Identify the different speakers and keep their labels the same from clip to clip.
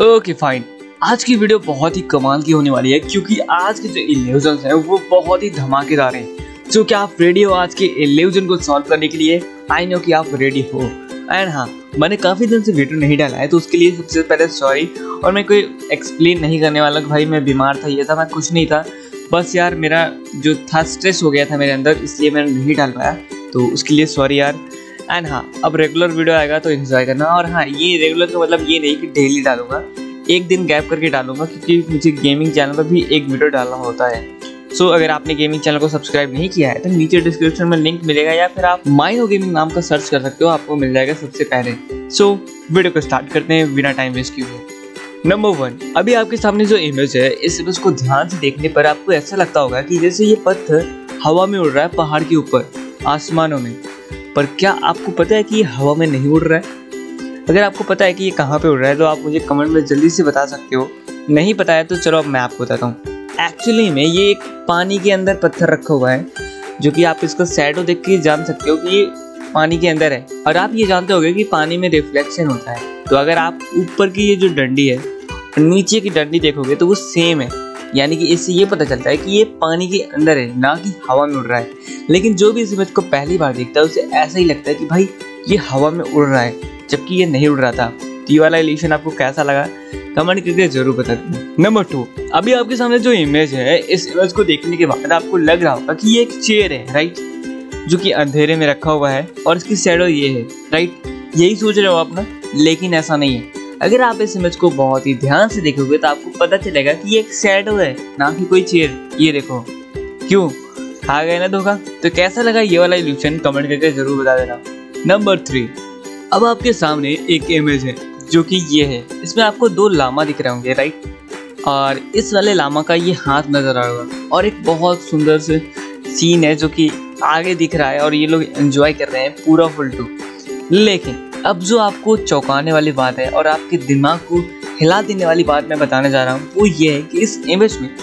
Speaker 1: Okay fine. आज की video बहुत ही कमाल की होने वाली है क्योंकि आज के जो इल्यूजन्स हैं वो बहुत ही धमाकेदार हैं। तो क्या आप रेडी हो आज के इल्यूजन को सॉल्व करने के लिए? आई नो कि आप रेडी हो। एंड हाँ, मैंने काफ़ी दिन से वीडियो नहीं डाला है तो उसके लिए सबसे पहले सॉरी। और मैं कोई एक्सप्लेन नहीं करने वाला कि भाई मैं बीमार था, ये था, मैं कुछ नहीं था। बस यार मेरा जो था स्ट्रेस हो गया था मेरे अंदर, इसलिए मैंने नहीं डाल पाया, तो उसके लिए सॉरी यार। एंड हाँ, अब रेगुलर वीडियो आएगा तो एंजॉय करना। और हाँ, ये रेगुलर का मतलब ये नहीं कि डेली डालूंगा, एक दिन गैप करके डालूंगा क्योंकि मुझे गेमिंग चैनल पर भी एक वीडियो डालना होता है। सो अगर आपने गेमिंग चैनल को सब्सक्राइब नहीं किया है तो नीचे डिस्क्रिप्शन में लिंक मिलेगा या फिर आप माइनो गेमिंग नाम का सर्च कर सकते हो, आपको मिल जाएगा सबसे पहले। सो वीडियो को स्टार्ट करते हैं बिना टाइम वेस्ट किए हुए। नंबर 1, अभी आपके सामने जो इमेज है, इस इमेज को ध्यान से देखने पर आपको ऐसा लगता होगा कि जैसे ये पत्थर हवा में उड़ रहा है, पहाड़ के ऊपर आसमानों में। पर क्या आपको पता है कि ये हवा में नहीं उड़ रहा है? अगर आपको पता है कि ये कहाँ पे उड़ रहा है तो आप मुझे कमेंट में जल्दी से बता सकते हो। नहीं पता है तो चलो अब मैं आपको बताता हूँ। एक्चुअली में ये एक पानी के अंदर पत्थर रखा हुआ है, जो कि आप इसका शैडो देख के जान सकते हो कि ये पानी के अंदर है। और आप ये जानते होंगे कि पानी में रिफ्लेक्शन होता है, तो अगर आप ऊपर की ये जो डंडी है और नीचे की डंडी देखोगे तो वो सेम है। यानी कि इससे ये पता चलता है कि ये पानी के अंदर है, ना कि हवा में उड़ रहा है। लेकिन जो भी इस इमेज को पहली बार देखता है उसे ऐसा ही लगता है कि भाई ये हवा में उड़ रहा है, जबकि ये नहीं उड़ रहा था। ये वाला इल्यूशन आपको कैसा लगा कमेंट करके जरूर बता देना। नंबर 2, अभी आपके सामने जो इमेज है, इस इमेज को देखने के बाद आपको लग रहा होगा कि ये एक चेयर है, राइट, जो कि अंधेरे में रखा हुआ है और इसकी शैडो ये है, राइट। यही सोच रहे हो आप ना, लेकिन ऐसा नहीं है। अगर आप इस इमेज को बहुत ही ध्यान से देखोगे तो आपको पता चलेगा कि ये एक शैडो है, ना कि कोई चेयर। ये देखो, क्यों खा गए ना धोखा? तो कैसा लगा ये वाला इल्यूशन कमेंट करके जरूर बता देना। नंबर 3, अब आपके सामने एक इमेज है जो कि ये है। इसमें आपको 2 लामा दिख रहे होंगे, राइट। और इस वाले लामा का ये हाथ नजर आ रहा है और एक बहुत सुंदर से सीन है जो कि आगे दिख रहा है और ये लोग एंजॉय कर रहे हैं पूरा फुल टू। लेकिन अब जो आपको चौंकाने वाली बात है और आपके दिमाग को हिला देने वाली बात मैं बताने जा रहा हूँ, वो ये है कि इस इमेज में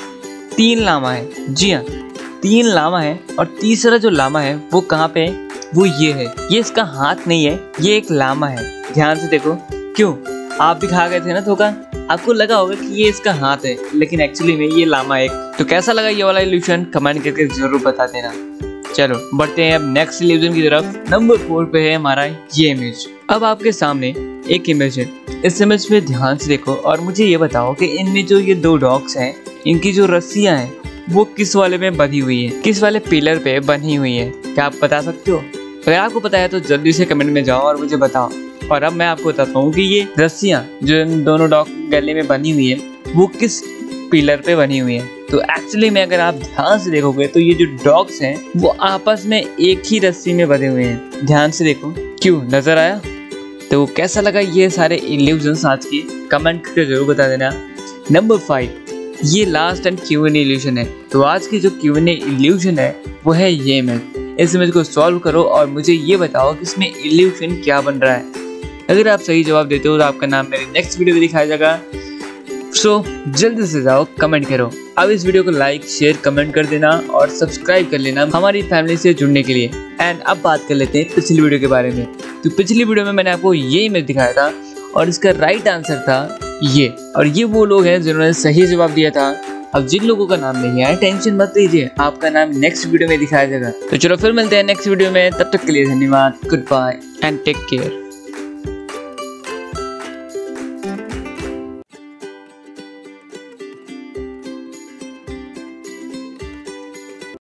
Speaker 1: 3 लामा है। जी हाँ, 3 लामा है। और तीसरा जो लामा है वो कहाँ पे है? वो ये है। ये इसका हाथ नहीं है, ये एक लामा है। ध्यान से देखो। क्यों? आप भी खा गए थे ना धोखा? आपको लगा होगा कि ये इसका हाथ है, लेकिन एक्चुअली में ये लामा एक। तो कैसा लगा ये वाला इल्यूशन कमेंट करके जरूर बता देना। चलो बढ़ते हैं अब नेक्स्ट इल्यूजन की तरफ। नंबर 4 पे है हमारा ये इमेज। अब आपके सामने एक इमेज है। इस इमेज में ध्यान से देखो और मुझे ये बताओ कि इनमें जो ये 2 डॉग्स हैं, इनकी जो रस्सियां हैं वो किस वाले में बंधी हुई है, किस वाले पिलर पे बंधी हुई है? क्या आप बता सकते हो? अगर आपको पता है तो जल्दी से कमेंट में जाओ और मुझे बताओ। और अब मैं आपको बताता हूँ कि ये रस्सियाँ जो इन दोनों डॉग गले में बनी हुई है वो किस पिलर पे बनी हुई है। तो एक्चुअली में अगर आप ध्यान से देखोगे तो ये जो डॉग्स हैं वो आपस में एक ही रस्सी में बंधे हुए हैं। ध्यान से देखो। क्यों, नजर आया? तो कैसा लगा ये सारे इल्यूजन्स आज की कमेंट करके जरूर बता देना। नंबर 5, ये लास्ट एंड Q&A इल्यूशन है। तो आज की जो Q&A इल्यूशन है वो है ये इमेज। इस इमेज को सॉल्व करो और मुझे ये बताओ कि इसमें इल्यूशन क्या बन रहा है। अगर आप सही जवाब देते हो तो आपका नाम मेरे नेक्स्ट वीडियो में दिखाया जाएगा। सो जल्दी से जाओ कमेंट करो। अब इस वीडियो को लाइक, शेयर, कमेंट कर देना और सब्सक्राइब कर लेना हमारी फैमिली से जुड़ने के लिए। एंड अब बात कर लेते हैं पिछली वीडियो के बारे में। तो पिछली वीडियो में मैंने आपको ये इमेज दिखाया था और इसका राइट आंसर था ये। और ये वो लोग हैं जिन्होंने सही जवाब दिया था। अब जिन लोगों का नाम नहीं आया टेंशन मत लीजिए, आपका नाम नेक्स्ट वीडियो में दिखाया जाएगा। तो चलो फिर मिलते हैं नेक्स्ट वीडियो में, तब तक के लिए धन्यवाद, good bye and take care.